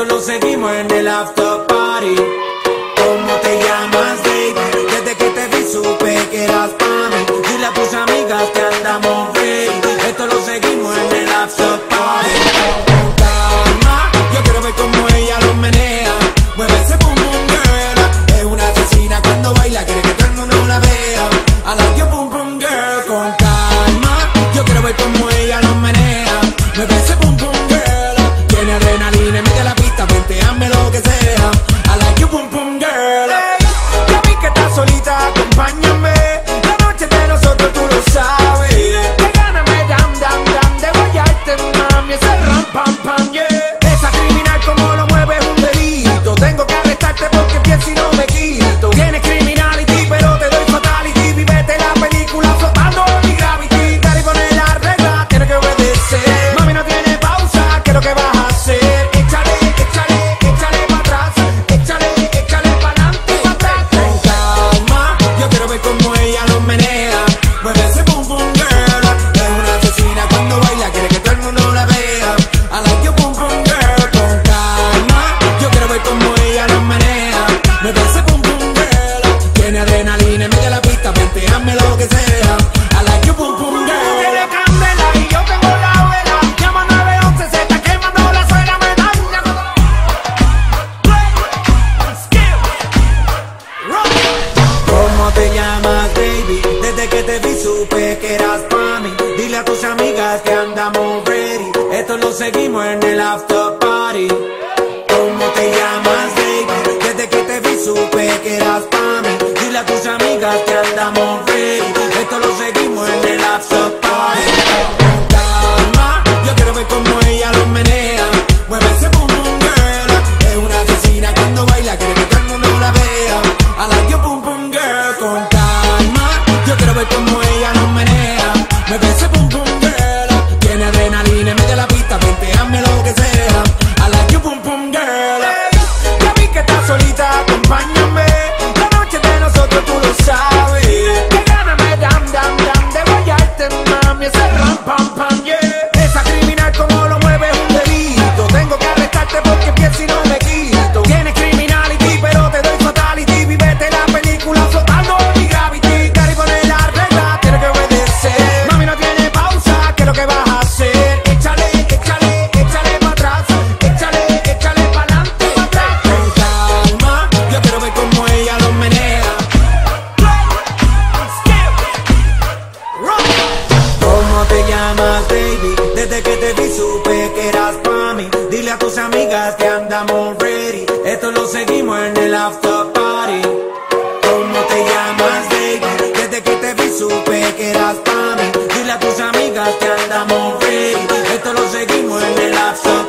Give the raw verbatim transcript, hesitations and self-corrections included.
lo seguimos en el after party. ¿Cómo te llamas, baby? Desde que te vi supe que eras pa' mí. Dile a tus amigas que andamos ready. Esto lo seguimos en el after party. Con calma, yo quiero ver cómo ella lo menea. Mueve ese boom boom girl. Es una asesina cuando baila, quiere que todo el mundo la vea. I like your boom boom girl. Con calma, yo quiero ver cómo ella lo menea. Mueve ese boom boom girl. Tiene adrenalina, mete la pista, venteame lo que sea. I like your boom boom girl. Hey, ya vi que estás solita, acompáñame. La noche de nosotros tú lo sabes. Que gana me dam dam dam de guayarte, mami, ese ram pam pam, yeah. Esa criminal como lo mueve es un delito. Tengo que arrestarte porque pienso y no me quito. Tienes criminality pero te doy fatality. Vivete la película flotando mi gravity. Dale y poner la regla, tienes que obedecer. Mami no tiene pausa, ¿qué es lo que vas a hacer? Échale, échale, échale pa' atrás. Échale, échale pa' adelante y pa' atrás. Con calma, yo quiero ver cómo ella lo menea. Mueve ese boom boom girl. Es una asesina cuando baila, quiere que todo el mundo la vea. I like your boom boom girl. Con calma, yo quiero ver cómo ella lo menea. Mueve ese boom boom girl. Tiene adrenalina en medio de la pista, venteame lo que sea. I like your boom boom girl. Tú tienes candela y yo tengo la vela. Llama nueve once, se está quemando la suela, me da una ¿Cómo te llamas, baby? Desde que te vi supe que eras pa' mí. Dile a tus amigas que andamos ready. Esto lo seguimos en el after party. ¿Cómo te llamas, baby? Desde que te vi supe que eras pa' mí. Dile a tus amigas que andamos ready. Esto lo seguimos en el after party. Con calma, yo quiero ver cómo ella lo menea. Mueve ese boom boom girl. Es una asesina cuando baila, quiere que todo el mundo la vea. I like your boom boom girl. Con calma, yo quiero ver cómo ella lo menea. Mueve ese boom boom girl. Tiene adrenalina en medio de la pista, venteame lo que sea. I like your boom boom girl. Hey, ya vi que estás solita, acompáñame. La noche de nosotros tú lo sabes. Que gana me dam dam dam de guayarte, mami, ese ram pam pam, yeah. Esa criminal como lo mueve es un delito. Tengo que arrestarte porque pienso y no me quito. Tienes criminality pero te doy fatality. Vivete la película flotando mi gravity. Dale y poner la regla, tienes que obedecer. Mami no tiene pausa, ¿qué es lo que vas a hacer? Échale, échale, échale pa' atrás. Échale, échale pa' adelante y pa' atrás. Con calma, yo quiero ver cómo ella lo menea. ¿Cómo te llamas, baby? Desde que te vi supe que eras pa' mí. Dile a tus amigas que andamos ready. Esto lo seguimos en el after party. ¿Cómo te llamas, baby? Desde que te vi supe que eras pa' mí. Dile a tus amigas que andamos ready. Esto lo seguimos en el after party.